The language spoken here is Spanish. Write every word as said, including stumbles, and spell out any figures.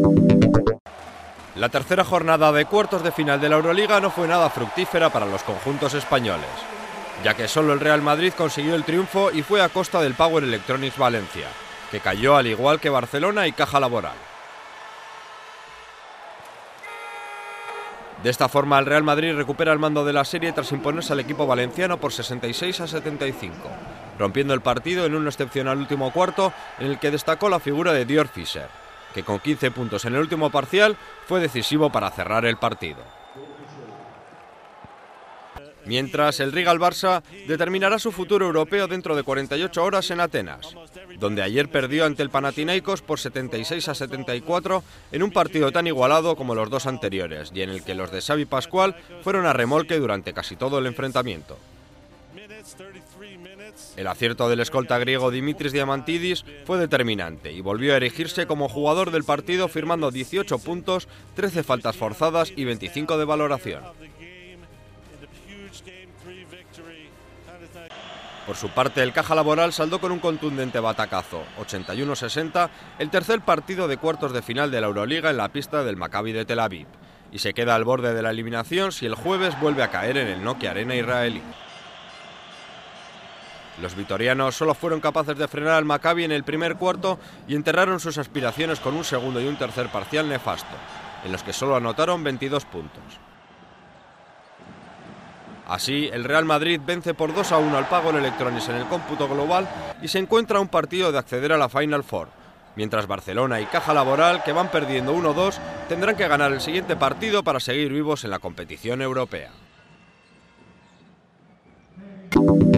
La tercera jornada de cuartos de final de la Euroliga no fue nada fructífera para los conjuntos españoles, ya que solo el Real Madrid consiguió el triunfo y fue a costa del Power Electronics Valencia, que cayó al igual que Barcelona y Caja Laboral. De esta forma, el Real Madrid recupera el mando de la serie tras imponerse al equipo valenciano por sesenta y seis a setenta y cinco, rompiendo el partido en un excepcional último cuarto en el que destacó la figura de Dior Fischer, que con quince puntos en el último parcial fue decisivo para cerrar el partido. Mientras, el Rigal Barça determinará su futuro europeo dentro de cuarenta y ocho horas en Atenas, donde ayer perdió ante el Panathinaikos por setenta y seis a setenta y cuatro en un partido tan igualado como los dos anteriores y en el que los de Xavi Pascual fueron a remolque durante casi todo el enfrentamiento. El acierto del escolta griego Dimitris Diamantidis fue determinante y volvió a erigirse como jugador del partido firmando dieciocho puntos, trece faltas forzadas y veinticinco de valoración. Por su parte, el Caja Laboral saldó con un contundente batacazo, ochenta y uno a sesenta, el tercer partido de cuartos de final de la Euroliga en la pista del Maccabi de Tel Aviv, y se queda al borde de la eliminación si el jueves vuelve a caer en el Nokia Arena israelí. Los vitorianos solo fueron capaces de frenar al Maccabi en el primer cuarto y enterraron sus aspiraciones con un segundo y un tercer parcial nefasto, en los que solo anotaron veintidós puntos. Así, el Real Madrid vence por dos a uno al Power Electronics en el cómputo global y se encuentra a un partido de acceder a la Final Four, mientras Barcelona y Caja Laboral, que van perdiendo uno dos, tendrán que ganar el siguiente partido para seguir vivos en la competición europea.